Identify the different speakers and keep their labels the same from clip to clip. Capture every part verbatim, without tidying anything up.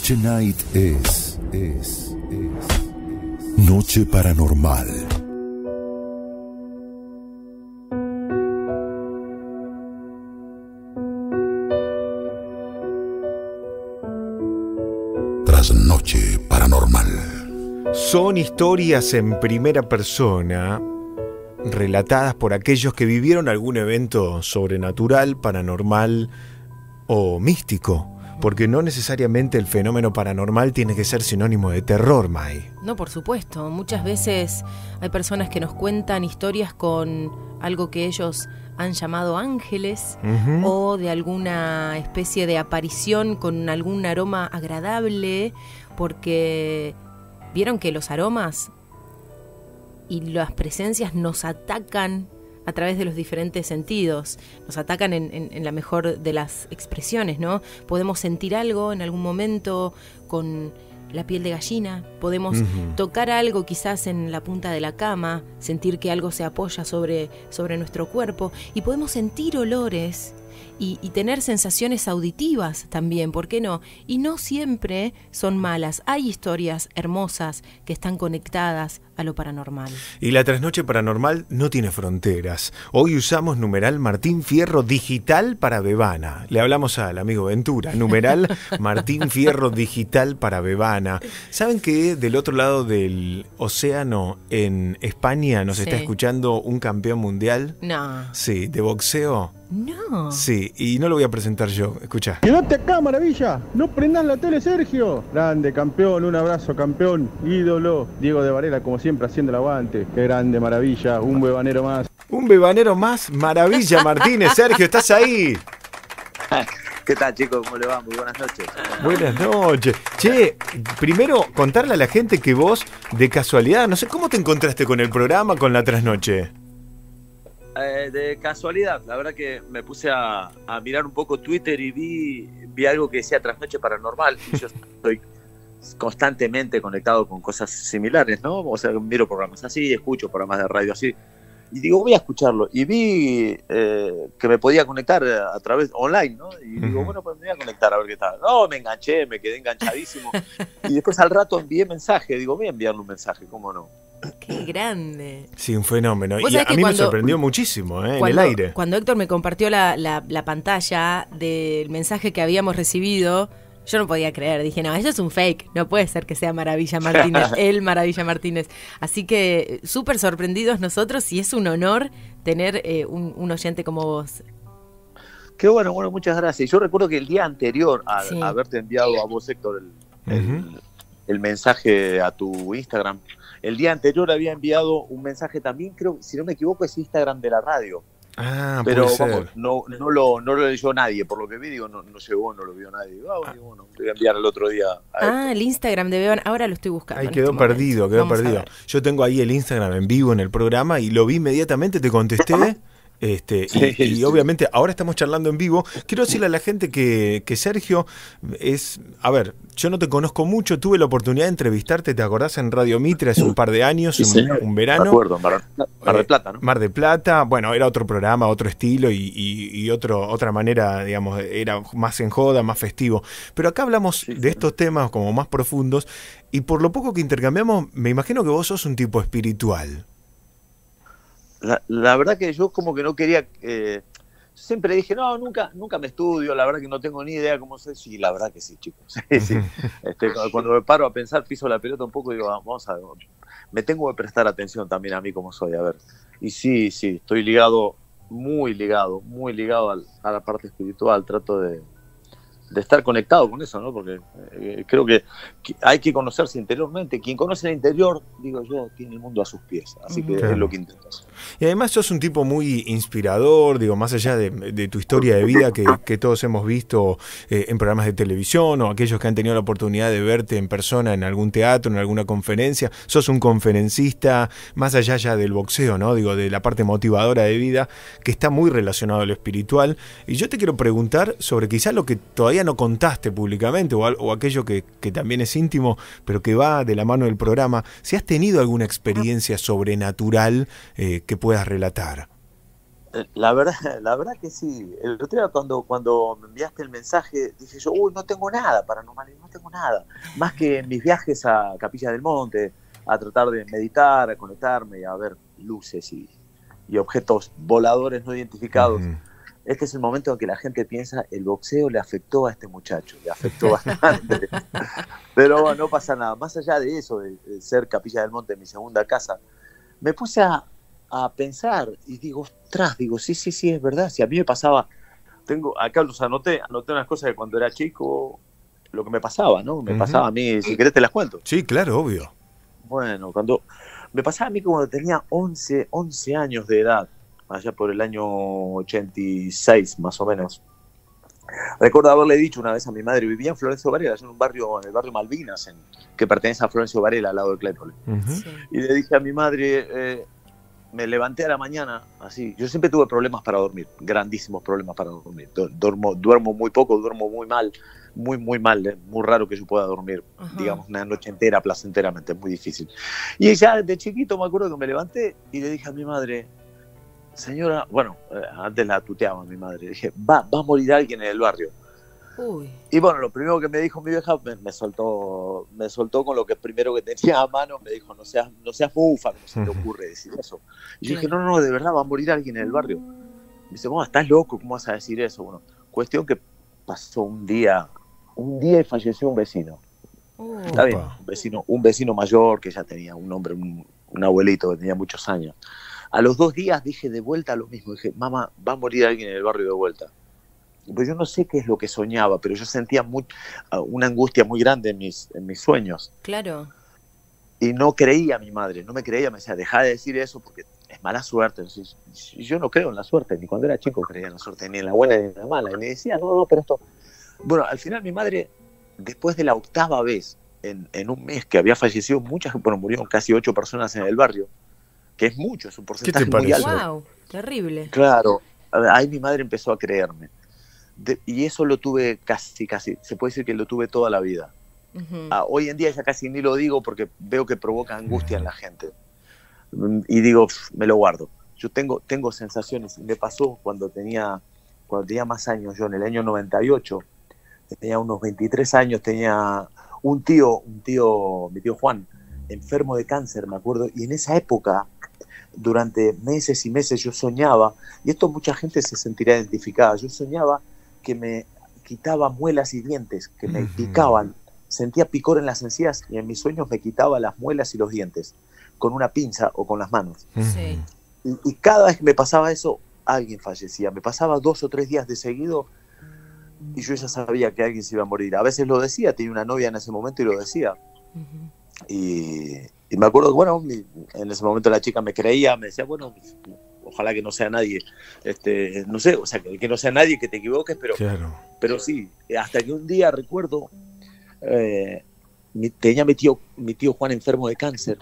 Speaker 1: Noche Night es, es, es Noche Paranormal. Tras Noche Paranormal.
Speaker 2: Son historias en primera persona relatadas por aquellos que vivieron algún evento sobrenatural, paranormal o místico. Porque no necesariamente el fenómeno paranormal tiene que ser sinónimo de terror, May.
Speaker 3: No, por supuesto. Muchas veces hay personas que nos cuentan historias con algo que ellos han llamado ángeles, uh-huh. o de alguna especie de aparición con algún aroma agradable, porque vieron que los aromas y las presencias nos atacan a través de los diferentes sentidos, nos atacan en, en, en la mejor de las expresiones, ¿no? Podemos sentir algo en algún momento con la piel de gallina, podemos uh-huh. tocar algo quizás en la punta de la cama, sentir que algo se apoya sobre, sobre nuestro cuerpo, y podemos sentir olores y, y tener sensaciones auditivas también, ¿por qué no? Y no siempre son malas, hay historias hermosas que están conectadas a lo paranormal.
Speaker 2: Y la trasnoche paranormal no tiene fronteras. Hoy usamos numeral Martín Fierro digital para Bebana. Le hablamos al amigo Ventura, numeral Martín Fierro digital para Bebana. ¿Saben que del otro lado del océano, en España, nos sí. está escuchando un campeón mundial?
Speaker 3: No.
Speaker 2: Sí, de boxeo.
Speaker 3: No.
Speaker 2: Sí, y no lo voy a presentar yo, escuchá.
Speaker 4: Quédate acá, maravilla. No prendas la tele, Sergio. Grande, campeón, un abrazo, campeón, ídolo. Diego de Varela, como siempre, haciendo el aguante. Qué grande, maravilla, un bebanero más.
Speaker 2: Un bebanero más, maravilla, Martínez. Sergio, ¿estás ahí?
Speaker 5: ¿Qué tal, chicos? ¿Cómo le va? Muy buenas noches.
Speaker 2: Buenas noches. Che, primero contarle a la gente que vos, de casualidad, no sé, ¿cómo te encontraste con el programa, con la trasnoche?
Speaker 5: Eh, de casualidad, la verdad que me puse a, a mirar un poco Twitter y vi, vi algo que decía Trasnoche Paranormal, y yo estoy constantemente conectado con cosas similares, ¿no? O sea, miro programas así, escucho programas de radio así, y digo, voy a escucharlo, y vi eh, que me podía conectar a través online, ¿no? Y digo, bueno, pues me voy a conectar a ver qué tal. No, me enganché, me quedé enganchadísimo, y después al rato envié mensaje, digo, voy a enviarle un mensaje, ¿cómo no?
Speaker 3: ¡Qué grande!
Speaker 2: Sí, un fenómeno. Y a mí
Speaker 3: cuando,
Speaker 2: me sorprendió muchísimo, ¿eh?
Speaker 3: Cuando,
Speaker 2: en el aire.
Speaker 3: Cuando Héctor me compartió la, la, la pantalla del mensaje que habíamos recibido, yo no podía creer. Dije, no, eso es un fake. No puede ser que sea Maravilla Martínez, el Maravilla Martínez. Así que súper sorprendidos nosotros, y es un honor tener eh, un, un oyente como vos.
Speaker 5: Qué bueno, bueno, muchas gracias. Yo recuerdo que el día anterior a,
Speaker 3: sí.
Speaker 5: a haberte enviado a vos, Héctor, el, el, uh-huh. el mensaje a tu Instagram, el día anterior había enviado un mensaje también, creo, si no me equivoco, es Instagram de la radio.
Speaker 2: Ah,
Speaker 5: pero
Speaker 2: puede
Speaker 5: vamos,
Speaker 2: ser.
Speaker 5: no, no, lo, no lo leyó nadie, por lo que vi, digo, no, no llegó, no lo vio nadie. Ah, bueno, bueno, le voy a enviar el otro día a
Speaker 3: Ah,
Speaker 5: esto.
Speaker 3: el Instagram de Beban, ahora lo estoy buscando.
Speaker 2: Ahí quedó
Speaker 3: este
Speaker 2: perdido, quedó
Speaker 3: Vamos
Speaker 2: perdido. Yo tengo ahí el Instagram en vivo en el programa y lo vi inmediatamente, te contesté. Este,
Speaker 5: sí,
Speaker 2: y, y
Speaker 5: sí.
Speaker 2: obviamente ahora estamos charlando en vivo. Quiero decirle a la gente que, que Sergio es, a ver, yo no te conozco mucho, tuve la oportunidad de entrevistarte, ¿te acordás? En Radio Mitre hace un par de años,
Speaker 5: sí,
Speaker 2: un, un verano.
Speaker 5: Me acuerdo, Mar, Mar de Plata, ¿no?
Speaker 2: Mar de Plata, bueno, era otro programa, otro estilo y, y, y otro, otra manera, digamos, era más en joda, más festivo. Pero acá hablamos sí, de sí. estos temas como más profundos, y por lo poco que intercambiamos, me imagino que vos sos un tipo espiritual.
Speaker 5: La, la verdad que yo como que no quería, eh, siempre dije, no, nunca nunca me estudio, la verdad que no tengo ni idea cómo sé. Sí, la verdad que sí, chicos. Sí, sí. Este, cuando me paro a pensar, piso la pelota un poco y digo, vamos a ver, me tengo que prestar atención también a mí como soy, a ver. Y sí, sí, estoy ligado, muy ligado, muy ligado al, a la parte espiritual, trato de, de estar conectado con eso, ¿no? Porque eh, creo que, que hay que conocerse interiormente. Quien conoce el interior, digo yo, tiene el mundo a sus pies. Así que claro. es lo que intento hacer.
Speaker 2: Y además sos un tipo muy inspirador, digo, más allá de, de tu historia de vida que, que todos hemos visto eh, en programas de televisión, o aquellos que han tenido la oportunidad de verte en persona en algún teatro, en alguna conferencia. Sos un conferencista, más allá ya del boxeo, ¿no? Digo, de la parte motivadora de vida, que está muy relacionado a lo espiritual. Y yo te quiero preguntar sobre quizás lo que todavía no contaste públicamente, o, o aquello que, que también es íntimo, pero que va de la mano del programa. Si has tenido alguna experiencia sobrenatural eh, que puedas relatar.
Speaker 5: La verdad, la verdad que sí. El otro día cuando, cuando me enviaste el mensaje, dije yo, uy, no tengo nada paranormal, no tengo nada. Más que en mis viajes a Capilla del Monte, a tratar de meditar, a conectarme y a ver luces y, y objetos voladores no identificados. Uh-huh. Este es el momento en que la gente piensa, el boxeo le afectó a este muchacho, le afectó bastante. Pero bueno, no pasa nada. Más allá de eso, de, de ser Capilla del Monte, mi segunda casa, me puse a, a pensar y digo, ostras, digo, sí, sí, sí, es verdad. Si a mí me pasaba, tengo, acá los anoté, anoté unas cosas de cuando era chico, lo que me pasaba, ¿no? Me uh-huh. pasaba a mí, si querés te las cuento.
Speaker 2: Sí, claro, obvio.
Speaker 5: Bueno, cuando me pasaba a mí cuando tenía once, once años de edad, allá por el año ochenta y seis más o menos. Recuerdo haberle dicho una vez a mi madre, vivía en Florencio Varela, en un barrio, en el barrio Malvinas, en, que pertenece a Florencio Varela, al lado de Claypole. Uh-huh. Sí. Y le dije a mi madre, eh, me levanté a la mañana, así, yo siempre tuve problemas para dormir, grandísimos problemas para dormir. Duermo, duermo muy poco, duermo muy mal, muy, muy mal, eh, muy raro que yo pueda dormir, uh-huh. digamos, una noche entera, placenteramente, es muy difícil. Y ya de chiquito me acuerdo que me levanté y le dije a mi madre, señora, bueno, eh, antes la tuteaba mi madre, dije, va, va a morir alguien en el barrio. Uy. Y bueno, lo primero que me dijo mi vieja, me, me soltó me soltó con lo que primero que tenía a mano, me dijo, no seas, no seas bufa, ¿cómo se te ocurre decir eso? Y yo dije, no, no, de verdad, va a morir alguien en el barrio. Me dice, bueno, estás loco, ¿cómo vas a decir eso? Bueno, cuestión que pasó un día, un día y falleció un vecino. Uh. Está bien, un vecino, un vecino mayor que ya tenía un hombre, un, un abuelito que tenía muchos años. A los dos días dije de vuelta lo mismo. Dije, mamá, va a morir alguien en el barrio de vuelta. Pues yo no sé qué es lo que soñaba, pero yo sentía muy, una angustia muy grande en mis, en mis sueños.
Speaker 3: Claro.
Speaker 5: Y no creía a mi madre, no me creía, me decía, dejá de decir eso porque es mala suerte. Entonces, yo no creo en la suerte, ni cuando era chico creía en la suerte, ni en la buena ni en la mala. Y me decía, no, no, pero esto... Bueno, al final mi madre, después de la octava vez, en, en un mes que había fallecido muchas, bueno, murieron casi ocho personas en el barrio, que es mucho, es un porcentaje muy alto.
Speaker 3: Wow, terrible.
Speaker 5: Claro, ahí mi madre empezó a creerme. De, y eso lo tuve casi, casi, se puede decir que lo tuve toda la vida. Uh-huh. Ah, hoy en día ya casi ni lo digo porque veo que provoca angustia en la gente. Y digo, pff, me lo guardo. Yo tengo, tengo sensaciones. Me pasó cuando tenía, cuando tenía más años, yo en el año noventa y ocho, tenía unos veintitrés años, tenía un tío, un tío, mi tío Juan, enfermo de cáncer, me acuerdo, y en esa época, durante meses y meses yo soñaba, y esto mucha gente se sentirá identificada, yo soñaba que me quitaba muelas y dientes, que me picaban, sentía picor en las encías y en mis sueños me quitaba las muelas y los dientes, con una pinza o con las manos. Sí. Y, y cada vez que me pasaba eso, alguien fallecía, me pasaba dos o tres días de seguido y yo ya sabía que alguien se iba a morir. A veces lo decía, tenía una novia en ese momento y lo decía. Uh-huh. Y, y me acuerdo que, bueno, mi, en ese momento la chica me creía, me decía, bueno, ojalá que no sea nadie, este, no sé, o sea, que, que no sea nadie, que te equivoques, pero, claro. pero sí, hasta que un día recuerdo, eh, mi, tenía mi tío, mi tío Juan enfermo de cáncer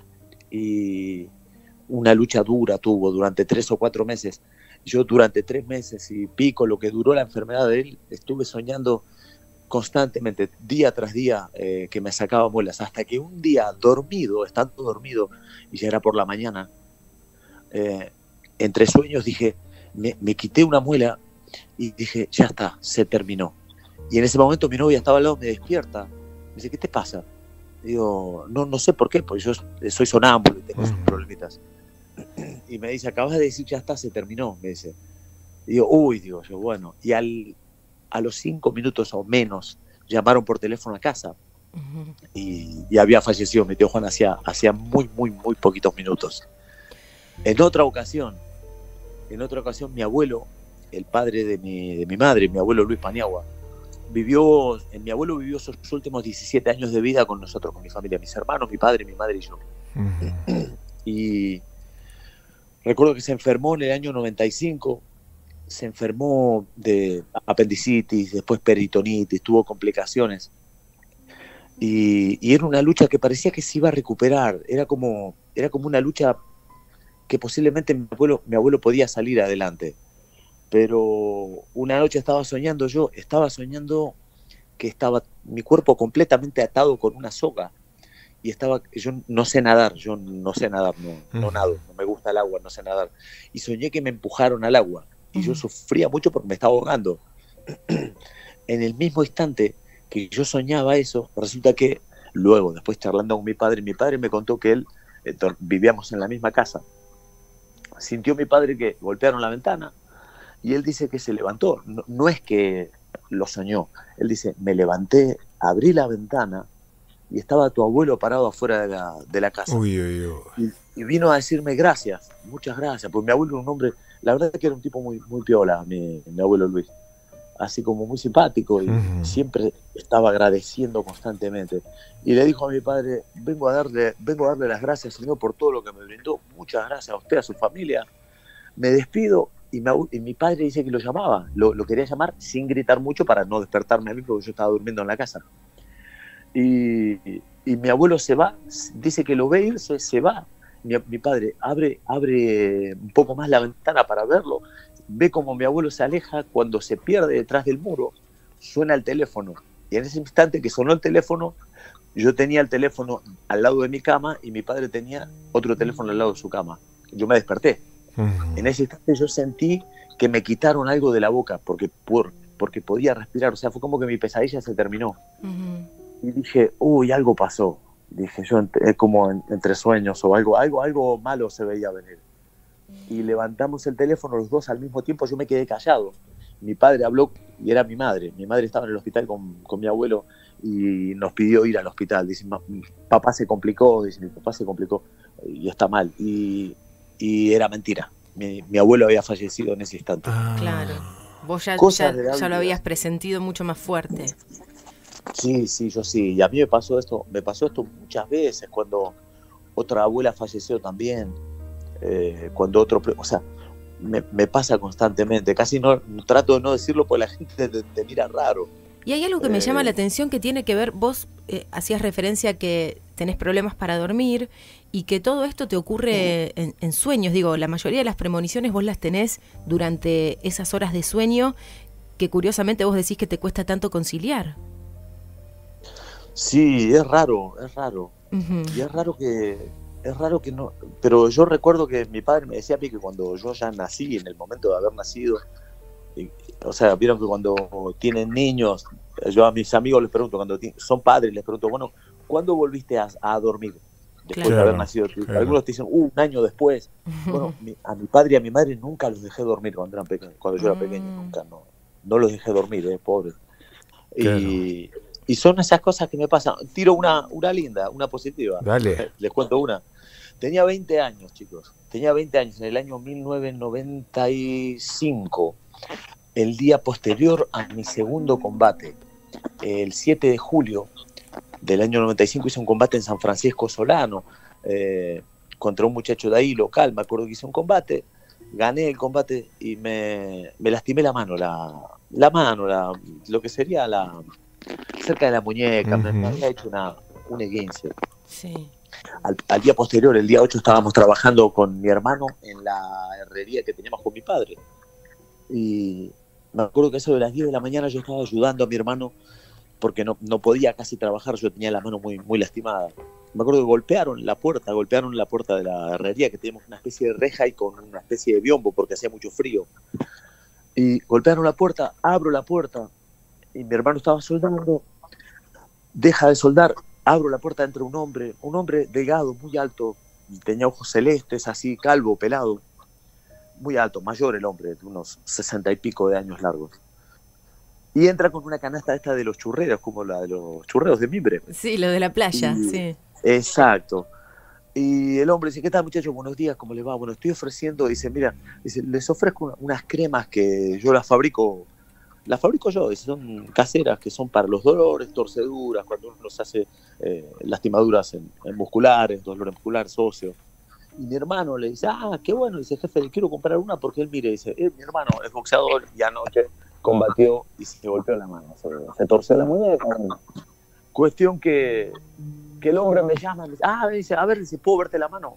Speaker 5: y una lucha dura tuvo durante tres o cuatro meses. Yo durante tres meses y pico, lo que duró la enfermedad de él, estuve soñando constantemente, día tras día, eh, que me sacaba muelas, hasta que un día dormido, estando dormido, y ya era por la mañana, eh, entre sueños dije, me, me quité una muela y dije, ya está, se terminó. Y en ese momento mi novia estaba al lado, me despierta, me dice, ¿qué te pasa? Digo, no, no sé por qué, porque yo soy sonámbulo y tengo esos problemitas. Y me dice, acabas de decir, ya está, se terminó, me dice. Y digo, uy, digo yo, bueno, y al... a los cinco minutos o menos llamaron por teléfono a casa uh-huh. y, y había fallecido mi tío Juan hacía, hacía muy, muy, muy poquitos minutos. En otra ocasión, en otra ocasión mi abuelo, el padre de mi, de mi madre, mi abuelo Luis Paniagua, vivió, mi abuelo vivió sus últimos diecisiete años de vida con nosotros, con mi familia, mis hermanos, mi padre, mi madre y yo. Uh-huh. Y recuerdo que se enfermó en el año noventa y cinco, se enfermó de apendicitis, después peritonitis, tuvo complicaciones. Y, y era una lucha que parecía que se iba a recuperar. Era como, era como una lucha que posiblemente mi abuelo, mi abuelo podía salir adelante. Pero una noche estaba soñando yo, estaba soñando que estaba mi cuerpo completamente atado con una soga y estaba, yo no sé nadar, yo no sé nadar, no, no nado, no me gusta el agua, no sé nadar. Y soñé que me empujaron al agua y yo sufría mucho porque me estaba ahogando. En el mismo instante que yo soñaba eso, resulta que luego, después charlando con mi padre, mi padre me contó que él, eh, vivíamos en la misma casa, sintió mi padre que golpearon la ventana y él dice que se levantó, no, no es que lo soñó, él dice, me levanté, abrí la ventana y estaba tu abuelo parado afuera de la, de la casa.
Speaker 2: Uy, uy, uy.
Speaker 5: Y, y vino a decirme gracias, muchas gracias, porque mi abuelo era un hombre, la verdad es que era un tipo muy, muy piola, mi, mi abuelo Luis, así como muy simpático y uh-huh. siempre estaba agradeciendo constantemente. Y le dijo a mi padre, vengo a darle, vengo a darle las gracias, Señor, por todo lo que me brindó, muchas gracias a usted, a su familia, me despido. Y, me, y mi padre dice que lo llamaba, lo, lo quería llamar sin gritar mucho para no despertarme a mí porque yo estaba durmiendo en la casa. Y, y mi abuelo se va, dice que lo ve irse, se va. Mi, mi padre abre, abre un poco más la ventana para verlo, ve como mi abuelo se aleja, cuando se pierde detrás del muro, suena el teléfono. Y en ese instante que sonó el teléfono, yo tenía el teléfono al lado de mi cama y mi padre tenía otro teléfono al lado de su cama. Yo me desperté. Uh-huh. En ese instante yo sentí que me quitaron algo de la boca porque, por, porque podía respirar. O sea, fue como que mi pesadilla se terminó. Uh-huh. Y dije, uy, algo pasó. Dije yo, es como en, entre sueños o algo, algo, algo malo se veía venir. Y levantamos el teléfono los dos al mismo tiempo, yo me quedé callado. Mi padre habló y era mi madre. Mi madre estaba en el hospital con, con mi abuelo y nos pidió ir al hospital. Dice, papá se complicó, dice, mi papá se complicó y está mal. Y, y era mentira. Mi, mi abuelo había fallecido en ese instante.
Speaker 3: Ah. Claro. Vos ya, ya, ya lo habías presentido mucho más fuerte.
Speaker 5: Sí, sí, yo sí. Y a mí me pasó esto, me pasó esto muchas veces cuando otra abuela falleció también. Eh, cuando otro, o sea, me, me pasa constantemente, casi no trato de no decirlo porque la gente te, te mira raro.
Speaker 3: Y hay algo que eh, me llama la atención que tiene que ver, vos eh, hacías referencia a que tenés problemas para dormir y que todo esto te ocurre en, en sueños, digo, la mayoría de las premoniciones vos las tenés durante esas horas de sueño que curiosamente vos decís que te cuesta tanto conciliar.
Speaker 5: Sí, es raro, es raro. Uh-huh. Y es raro que... Es raro que no, pero yo recuerdo que mi padre me decía a mí que cuando yo ya nací, en el momento de haber nacido, y, o sea, vieron que cuando tienen niños, yo a mis amigos les pregunto, cuando t- son padres, les pregunto, bueno, ¿cuándo volviste a, a dormir después claro, de haber nacido? Claro. Algunos te dicen, uh, un año después. Bueno, mi, a mi padre y a mi madre nunca los dejé dormir cuando eran pequeños, cuando yo era pequeño, nunca, no, no los dejé dormir, eh, pobres. Claro. Y, y son esas cosas que me pasan. Tiro una, una linda, una positiva.
Speaker 2: Dale.
Speaker 5: Les cuento una. Tenía veinte años, chicos. Tenía veinte años, en el año mil novecientos noventa y cinco, el día posterior a mi segundo combate. El siete de julio del año noventa y cinco hice un combate en San Francisco Solano, eh, contra un muchacho de ahí, local. Me acuerdo que hice un combate, gané el combate y me, me lastimé la mano, la, la mano, la, lo que sería la cerca de la muñeca. Uh-huh. me, me había hecho una, un esguince.
Speaker 3: Sí.
Speaker 5: Al, al día posterior, el día ocho, estábamos trabajando con mi hermano en la herrería que teníamos con mi padre. Y me acuerdo que eso de las diez de la mañana yo estaba ayudando a mi hermano porque no, no podía casi trabajar, yo tenía la mano muy, muy lastimada. Me acuerdo que golpearon la puerta, golpearon la puerta de la herrería, que teníamos una especie de reja y con una especie de biombo porque hacía mucho frío. Y golpearon la puerta, abro la puerta y mi hermano estaba soldando, deja de soldar. Abro la puerta, entra un hombre, un hombre delgado, muy alto, tenía ojos celestes, así, calvo, pelado, muy alto, mayor el hombre, de unos sesenta y pico de años largos. Y entra con una canasta esta de los churreros, como la de los churreros de mimbre.
Speaker 3: Sí, lo de la playa, y, sí.
Speaker 5: Exacto. Y el hombre dice, ¿qué tal, muchachos? Buenos días, ¿cómo les va? Bueno, estoy ofreciendo, dice, mira, dice, les ofrezco unas cremas que yo las fabrico, las fabrico yo, dice, son caseras, que son para los dolores, torceduras, cuando uno se hace eh, lastimaduras en, en musculares, dolores musculares, óseos. Y mi hermano le dice, ah, qué bueno, dice, jefe, le quiero comprar una porque él, mire, dice, eh, mi hermano es boxeador y anoche combatió y se golpeó la mano, se, se torció la muñeca. Cuestión que, que el hombre me llama, me dice, ah, me dice, a ver, dice, ¿puedo verte la mano?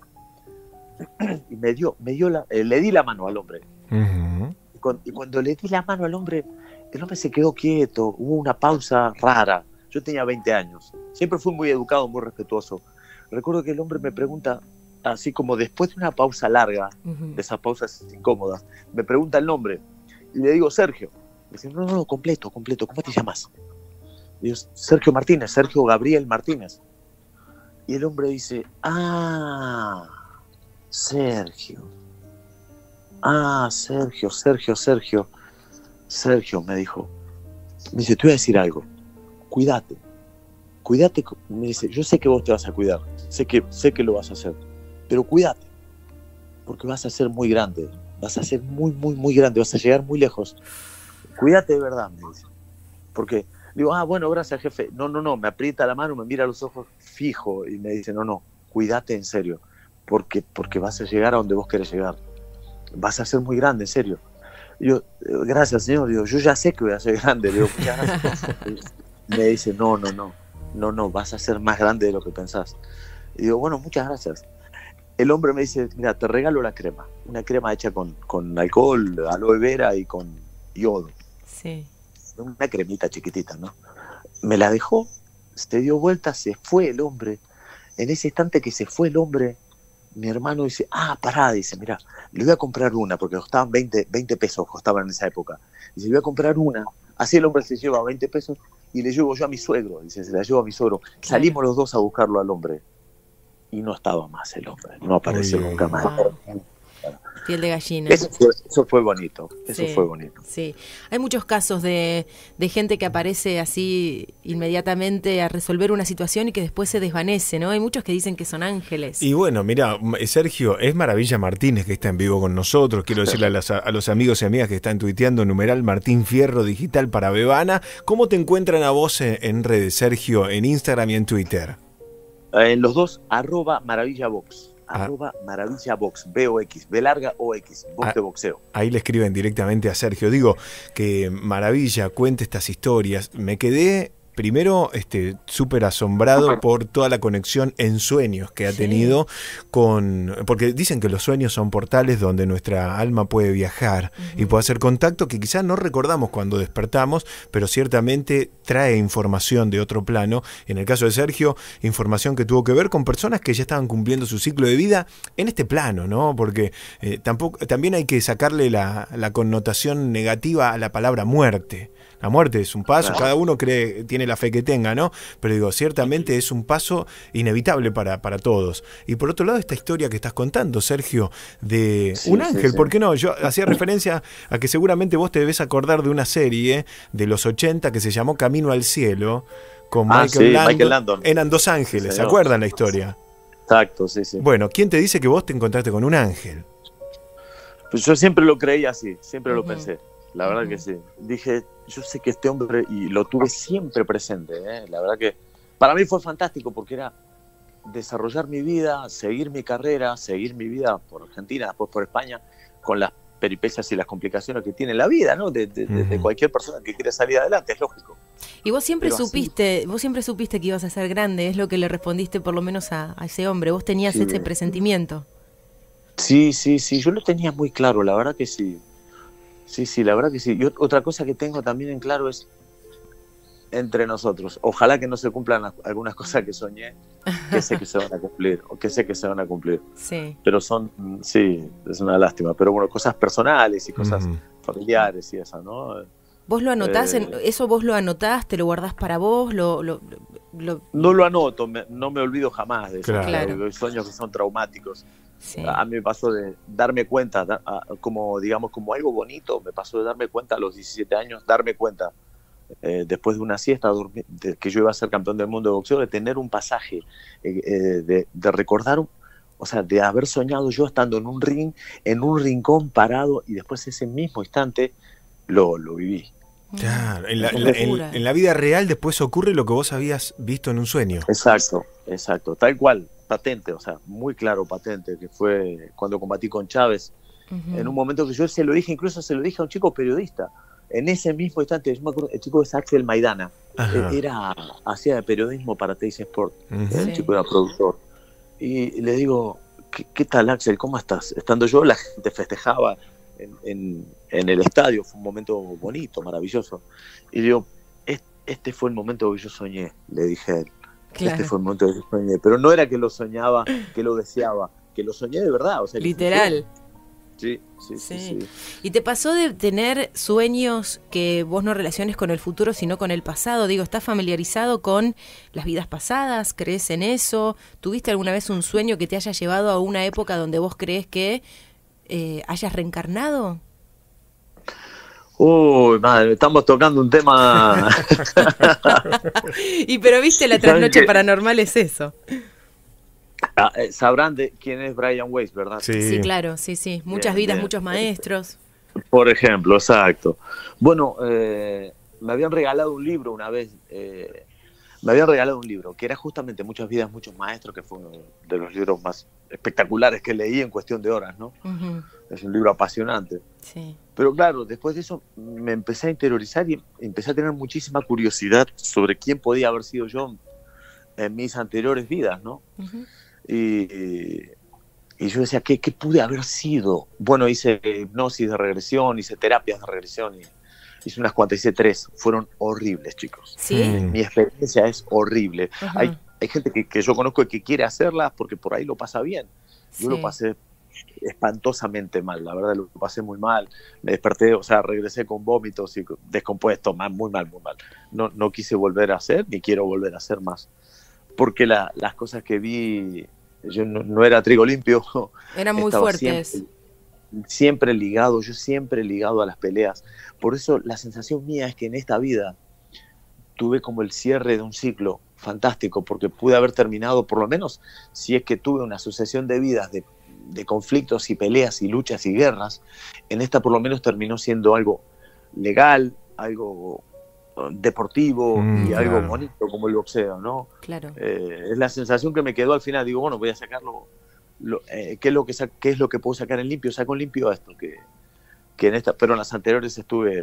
Speaker 5: Y me dio, me dio la, eh, le di la mano al hombre. Uh-huh. Y, cuando, y cuando le di la mano al hombre, el hombre se quedó quieto, hubo una pausa rara. Yo tenía veinte años, siempre fui muy educado, muy respetuoso. recuerdo que el hombre me pregunta, así como después de una pausa larga, uh-huh. de esas pausas incómodas, me pregunta el nombre, y le digo, Sergio. Me dice, no, no, no, completo, completo, ¿cómo te llamas? Y yo, Sergio Martínez, Sergio Gabriel Martínez. Y el hombre dice, ah, Sergio. Ah, Sergio, Sergio, Sergio. Sergio, me dijo. Me dice, te voy a decir algo. Cuídate. Cuídate. Me dice, yo sé que vos te vas a cuidar. Sé que, sé que lo vas a hacer. Pero cuídate. Porque vas a ser muy grande. Vas a ser muy, muy, muy grande. Vas a llegar muy lejos. Cuídate de verdad, me dice. Porque digo, ah, bueno, gracias, jefe. No, no, no. Me aprieta la mano, me mira a los ojos fijo y me dice, no, no. Cuídate en serio. Porque, porque vas a llegar a donde vos querés llegar. Vas a ser muy grande, en serio. Y yo, gracias, señor. Digo, yo ya sé que voy a ser grande. Digo, muchas gracias. Me dice, no, no, no. No, no, vas a ser más grande de lo que pensás. Y digo, bueno, muchas gracias. El hombre me dice, mira, te regalo la crema. Una crema hecha con, con alcohol, aloe vera y con yodo.
Speaker 3: Sí.
Speaker 5: Una cremita chiquitita, ¿no? Me la dejó, se dio vuelta, se fue el hombre. En ese instante que se fue el hombre, mi hermano dice, ah, pará, dice, mira, le voy a comprar una, porque costaban veinte, veinte pesos, costaban en esa época. Dice, le voy a comprar una. Así el hombre se lleva veinte pesos y le llevo yo a mi suegro. Dice, se la llevo a mi suegro. Claro. Salimos los dos a buscarlo al hombre. Y no estaba más el hombre, no apareció Uy, nunca más. Wow.
Speaker 3: Piel de gallina.
Speaker 5: Eso fue, eso fue bonito, eso
Speaker 3: sí,
Speaker 5: fue bonito.
Speaker 3: Sí, hay muchos casos de, de gente que aparece así inmediatamente a resolver una situación y que después se desvanece, ¿no? Hay muchos que dicen que son ángeles.
Speaker 2: Y bueno, mira, Sergio, es Maravilla Martínez que está en vivo con nosotros. Quiero decirle a, las, a los amigos y amigas que están tuiteando, numeral Martín Fierro Digital para Bebana. ¿Cómo te encuentran a vos en, en redes, Sergio, en Instagram y en Twitter?
Speaker 5: En los dos, arroba Maravilla Box. Arroba Maravilla Box, B O X, B larga O X, box ah, de boxeo.
Speaker 2: Ahí le escriben directamente a Sergio. Digo que Maravilla cuente estas historias. Me quedé primero este súper asombrado por toda la conexión en sueños que ha sí. tenido con... Porque dicen que los sueños son portales donde nuestra alma puede viajar uh-huh. y puede hacer contacto que quizás no recordamos cuando despertamos, pero ciertamente trae información de otro plano. En el caso de Sergio, información que tuvo que ver con personas que ya estaban cumpliendo su ciclo de vida en este plano, ¿no? Porque eh, tampoco, también hay que sacarle la, la connotación negativa a la palabra muerte. La muerte es un paso, cada uno cree, tiene la fe que tenga, ¿no? Pero digo, ciertamente es un paso inevitable para, para todos. Y por otro lado, esta historia que estás contando, Sergio, de sí, un ángel, sí, sí. ¿por qué no? Yo hacía referencia a que seguramente vos te debes acordar de una serie de los ochenta que se llamó Camino al Cielo, con
Speaker 5: ah,
Speaker 2: Michael,
Speaker 5: sí,
Speaker 2: Landon.
Speaker 5: Michael Landon.
Speaker 2: Eran dos ángeles, sí, ¿se acuerdan la historia?
Speaker 5: Exacto, sí, sí.
Speaker 2: Bueno, ¿quién te dice que vos te encontraste con un ángel?
Speaker 5: Pues yo siempre lo creí así, siempre uh-huh. lo pensé. La verdad uh-huh. que sí. Dije, yo sé que este hombre, y lo tuve siempre presente, ¿eh? La verdad que para mí fue fantástico porque era desarrollar mi vida, seguir mi carrera, seguir mi vida por Argentina, después por España, con las peripecias y las complicaciones que tiene la vida, ¿no? De, de, uh-huh. de cualquier persona que quiera salir adelante, es lógico.
Speaker 3: Y vos siempre
Speaker 5: Pero
Speaker 3: supiste,
Speaker 5: así,
Speaker 3: vos siempre supiste que ibas a ser grande, es lo que le respondiste por lo menos a, a ese hombre, vos tenías
Speaker 5: sí.
Speaker 3: ese presentimiento.
Speaker 5: Sí, sí, sí, yo lo tenía muy claro, la verdad que sí. Sí, sí, la verdad que sí. Y otra cosa que tengo también en claro es entre nosotros. Ojalá que no se cumplan algunas cosas que soñé, que sé que se van a cumplir, o que sé que se van a cumplir.
Speaker 3: Sí.
Speaker 5: Pero son, sí, es una lástima. Pero bueno, cosas personales y cosas uh-huh. familiares y eso, ¿no?
Speaker 3: ¿Vos lo anotás?
Speaker 5: Eh,
Speaker 3: en, ¿Eso vos lo anotás? ¿Te lo guardás para vos? Lo, lo, lo...
Speaker 5: No lo anoto, me, no me olvido jamás de eso.
Speaker 2: Claro.
Speaker 3: Claro.
Speaker 5: Hay sueños que son traumáticos.
Speaker 3: Sí.
Speaker 5: A mí me pasó de darme cuenta, da, a, como digamos, como algo bonito, me pasó de darme cuenta a los diecisiete años, darme cuenta, eh, después de una siesta, dormir, de, que yo iba a ser campeón del mundo de boxeo, de tener un pasaje, eh, eh, de, de recordar, o sea, de haber soñado yo estando en un ring, en un rincón parado, y después ese mismo instante lo, lo viví.
Speaker 2: Claro, en la, en, la, en, en la vida real después ocurre lo que vos habías visto en un sueño.
Speaker 5: Exacto, exacto, tal cual, patente, o sea, muy claro, patente, que fue cuando combatí con Chávez, uh-huh. en un momento que yo se lo dije, incluso se lo dije a un chico periodista, en ese mismo instante, yo me acuerdo, el chico es Axel Maidana, uh-huh. era, hacía periodismo para Teis Sport, uh-huh. el chico era productor, y le digo, ¿qué, qué tal Axel, cómo estás? Estando yo, la gente festejaba, En, en, en el estadio, fue un momento bonito, maravilloso, y digo, este fue el momento que yo soñé, le dije a él,
Speaker 3: Claro.
Speaker 5: Este fue el momento que yo soñé. Pero no era que lo soñaba, que lo deseaba, que lo soñé de verdad. O sea,
Speaker 3: literal.
Speaker 5: Sí, sí, sí,
Speaker 3: Sí.
Speaker 5: sí.
Speaker 3: ¿Y te pasó de tener sueños que vos no relaciones con el futuro, sino con el pasado? Digo, ¿estás familiarizado con las vidas pasadas? ¿Crees en eso? ¿Tuviste alguna vez un sueño que te haya llevado a una época donde vos crees que eh, hayas reencarnado?
Speaker 5: Uy, madre, estamos tocando un tema...
Speaker 3: Y pero viste, la trasnoche paranormal es eso.
Speaker 5: Ah, eh, sabrán de quién es Brian Weiss, ¿verdad?
Speaker 2: Sí.
Speaker 3: Sí, claro, sí, sí. Muchas
Speaker 5: Bien,
Speaker 3: vidas,
Speaker 5: bien.
Speaker 3: muchos maestros.
Speaker 5: Por ejemplo, exacto. Bueno, eh, me habían regalado un libro una vez, eh, me habían regalado un libro que era justamente Muchas vidas, muchos maestros, que fue uno de los libros más espectaculares que leí en cuestión de horas, ¿no?
Speaker 3: Uh-huh.
Speaker 5: Es un libro apasionante.
Speaker 3: Sí.
Speaker 5: Pero claro, después de eso me empecé a interiorizar y empecé a tener muchísima curiosidad sobre quién podía haber sido yo en mis anteriores vidas, ¿no?
Speaker 3: Uh-huh.
Speaker 5: Y, y yo decía, ¿qué, ¿qué pude haber sido? Bueno, hice hipnosis de regresión, hice terapias de regresión, y hice unas cuantas, hice tres. Fueron horribles, chicos.
Speaker 3: ¿Sí?
Speaker 2: Mm.
Speaker 5: Mi experiencia es horrible.
Speaker 3: Ajá.
Speaker 5: Hay, hay gente que, que yo conozco que quiere hacerlas porque por ahí lo pasa bien. Yo
Speaker 3: Sí.
Speaker 5: lo pasé espantosamente mal, la verdad lo pasé muy mal. Me desperté, o sea, regresé con vómitos y descompuesto, mal, muy mal, muy mal. No, no quise volver a hacer, ni quiero volver a hacer más. Porque la, las cosas que vi, yo no, no era trigo limpio.
Speaker 3: Eran muy
Speaker 5: Estaba
Speaker 3: fuertes.
Speaker 5: Siempre, siempre ligado, yo siempre ligado a las peleas. Por eso la sensación mía es que en esta vida tuve como el cierre de un ciclo fantástico, porque pude haber terminado, por lo menos, si es que tuve una sucesión de vidas de, de conflictos y peleas y luchas y guerras, en esta por lo menos terminó siendo algo legal, algo deportivo
Speaker 2: Mm,
Speaker 5: y algo
Speaker 2: claro.
Speaker 5: bonito como el boxeo, ¿no?
Speaker 3: Claro.
Speaker 5: Eh, es la sensación que me quedó al final. Digo, bueno, voy a sacarlo. Lo, eh, ¿qué, es lo que sa- ¿Qué es lo que puedo sacar en limpio? Saco en limpio esto, que, que en esta, pero en las anteriores estuve,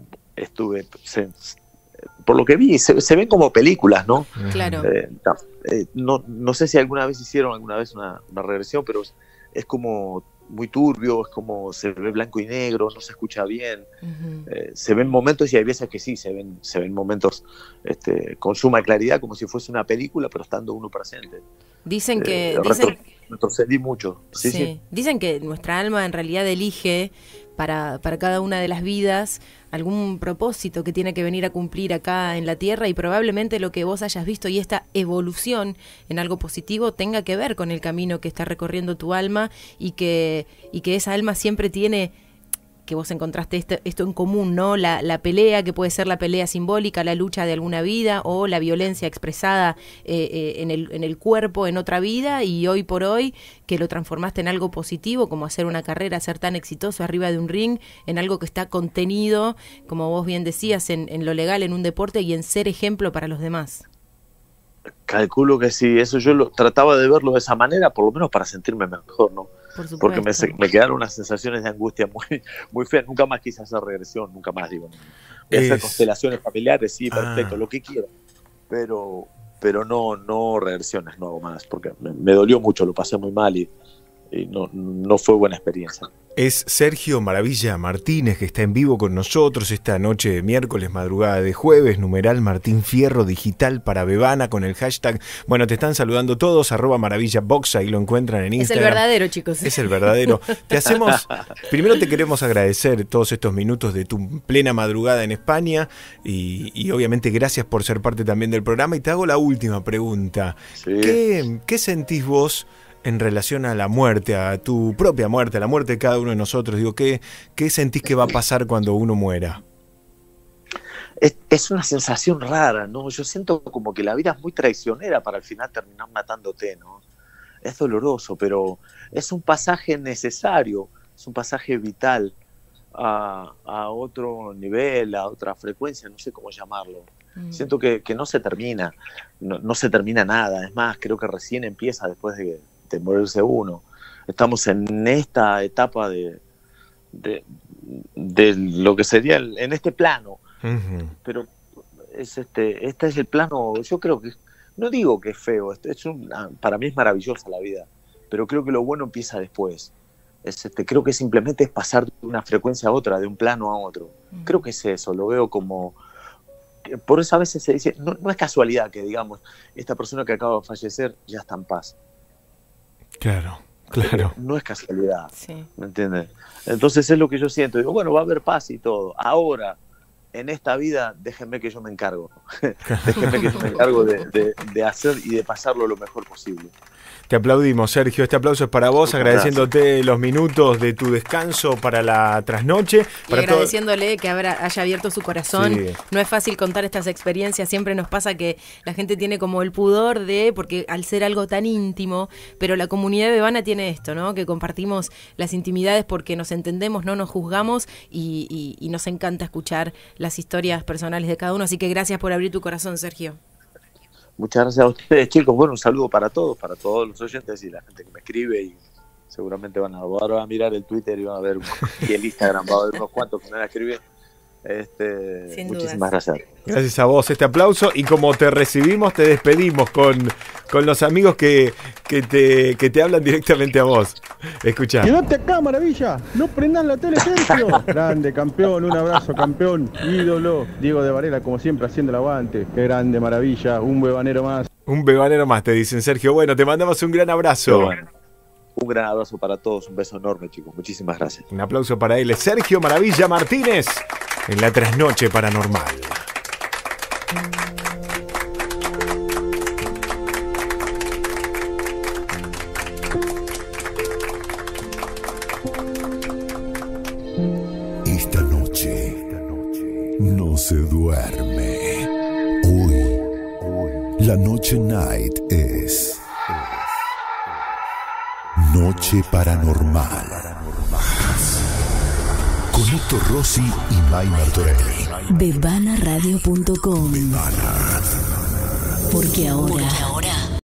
Speaker 5: estuve se, por lo que vi, se, se ven como películas, ¿no?
Speaker 3: Claro.
Speaker 5: Eh, no, eh, no, no sé si alguna vez hicieron alguna vez una, una regresión, pero es, es como muy turbio, es como se ve blanco y negro, no se escucha bien.
Speaker 3: Uh-huh.
Speaker 5: Eh, se ven momentos y hay veces que sí, se ven, se ven momentos este, con suma claridad, como si fuese una película, pero estando uno presente.
Speaker 3: Dicen que...
Speaker 5: Eh,
Speaker 3: dicen,
Speaker 5: retro- retrocedí mucho. Sí,
Speaker 3: sí.
Speaker 5: sí.
Speaker 3: Dicen que nuestra alma en realidad elige para, para cada una de las vidas algún propósito que tiene que venir a cumplir acá en la Tierra, y probablemente lo que vos hayas visto y esta evolución en algo positivo tenga que ver con el camino que está recorriendo tu alma, y que, y que esa alma siempre tiene, que vos encontraste esto, esto en común, ¿no? La, la pelea, que puede ser la pelea simbólica, la lucha de alguna vida, o la violencia expresada eh, eh, en, el, en el cuerpo en otra vida, y hoy por hoy que lo transformaste en algo positivo, como hacer una carrera, ser tan exitoso arriba de un ring, en algo que está contenido, como vos bien decías, en, en lo legal, en un deporte, y en ser ejemplo para los demás.
Speaker 5: Calculo que sí, eso yo lo, trataba de verlo de esa manera, por lo menos para sentirme mejor, ¿no?
Speaker 3: Por supuesto.
Speaker 5: Porque me, se- me quedaron unas sensaciones de angustia muy, muy feas. Nunca más quise hacer regresión, nunca más, digo. Voy a hacer
Speaker 2: Es-
Speaker 5: constelaciones familiares, sí, perfecto,
Speaker 2: Ah.
Speaker 5: lo que quiera. Pero, pero no, no regresiones, no hago más, porque me, me dolió mucho, lo pasé muy mal y, y no, no fue buena experiencia.
Speaker 2: Es Sergio Maravilla Martínez, que está en vivo con nosotros esta noche de miércoles, madrugada de jueves, numeral Martín Fierro Digital para Bebana, con el hashtag. Bueno, te están saludando todos, arroba Maravilla Box, ahí lo encuentran en
Speaker 3: Es el
Speaker 2: Instagram.
Speaker 3: verdadero, chicos.
Speaker 2: Es el verdadero. Te hacemos, primero te queremos agradecer todos estos minutos de tu plena madrugada en España, y, y obviamente gracias por ser parte también del programa, y te hago la última pregunta.
Speaker 5: Sí.
Speaker 2: ¿Qué, qué sentís vos en relación a la muerte, a tu propia muerte, a la muerte de cada uno de nosotros? Digo, ¿qué, qué sentís que va a pasar cuando uno muera?
Speaker 5: Es, es una sensación rara, ¿no? Yo siento como que la vida es muy traicionera para al final terminar matándote, ¿no? Es doloroso, pero es un pasaje necesario, es un pasaje vital a, a otro nivel, a otra frecuencia, no sé cómo llamarlo.
Speaker 3: Mm.
Speaker 5: Siento que, que no se termina, no, no se termina nada, es más, creo que recién empieza después de, de morirse uno. Estamos en esta etapa de, de, de lo que sería, el, en este plano,
Speaker 2: Uh-huh.
Speaker 5: pero es este, este es el plano, yo creo que, no digo que es feo, es, es un, para mí es maravillosa la vida, pero creo que lo bueno empieza después. Es este, creo que simplemente es pasar de una frecuencia a otra, de un plano a otro.
Speaker 3: Mm.
Speaker 5: Creo que es eso, lo veo como por eso a veces se dice, no, no es casualidad que digamos, esta persona que acaba de fallecer ya está en paz.
Speaker 2: Claro, claro.
Speaker 5: No es casualidad,
Speaker 3: sí.
Speaker 5: ¿Me entiendes? Entonces es lo que yo siento. Digo, bueno, va a haber paz y todo. Ahora, en esta vida, déjenme que yo me encargo. Déjenme que yo me encargo de, de, de hacer y de pasarlo lo mejor posible.
Speaker 2: Te aplaudimos, Sergio. Este aplauso es para vos, agradeciéndote los minutos de tu descanso para la trasnoche.
Speaker 3: Y
Speaker 2: para
Speaker 3: agradeciéndole todo... que habrá, haya abierto su corazón.
Speaker 2: Sí.
Speaker 3: No es fácil contar estas experiencias. Siempre nos pasa que la gente tiene como el pudor de, porque al ser algo tan íntimo, pero la comunidad bebana tiene esto, ¿no? Que compartimos las intimidades porque nos entendemos, no nos juzgamos y, y, y nos encanta escuchar las historias personales de cada uno. Así que gracias por abrir tu corazón, Sergio.
Speaker 5: Muchas gracias a ustedes, chicos. Bueno, un saludo para todos, para todos los oyentes y la gente que me escribe, y seguramente van a, ahora a mirar el Twitter y van a ver y el Instagram, va a haber unos cuantos que me van a escribir. Este,
Speaker 3: Sin
Speaker 5: muchísimas
Speaker 3: dudas.
Speaker 5: gracias.
Speaker 2: Gracias a vos este aplauso, y como te recibimos, te despedimos con, con los amigos que, que, te, que te hablan directamente a vos. Escuchá.
Speaker 4: Quédate acá, maravilla. No prendas la tele, Sergio. Grande, campeón. Un abrazo, campeón. Ídolo. Diego de Varela, como siempre, haciendo el aguante. Qué grande, maravilla. Un bebanero más.
Speaker 2: Un bebanero más, te dicen, Sergio. Bueno, te mandamos un gran abrazo.
Speaker 5: Bueno, un gran abrazo para todos. Un beso enorme, chicos. Muchísimas gracias.
Speaker 2: Un aplauso para él. Es Sergio Maravilla Martínez en la Trasnoche Paranormal.
Speaker 1: Esta noche no se duerme. Hoy, la noche night es Noche Paranormal. Con Héctor Rossi y May Martorelli.
Speaker 6: Bebana Radio punto com.
Speaker 1: Bebana.
Speaker 6: Porque ahora, Porque ahora